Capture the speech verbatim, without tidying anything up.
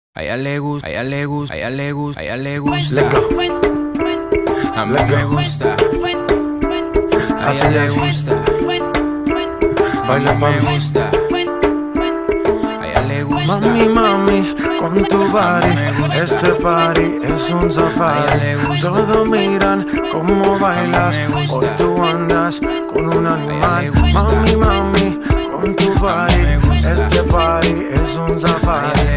A ella le gusta, a ella le gusta, a ella le gusta, a ella le gusta. Let's go. A mí Let's me go. gusta. A Así ella le es. gusta. A Baila mí pa' me mí. gusta. A ella le gusta. Mami, mami, con tu body, me gusta. este party es un A ella safari. le gusta. Todos miran cómo bailas, me gusta. hoy tú andas con un animal. le gusta. Mami, mami, con tu body, me gusta. este party es un A safari. ella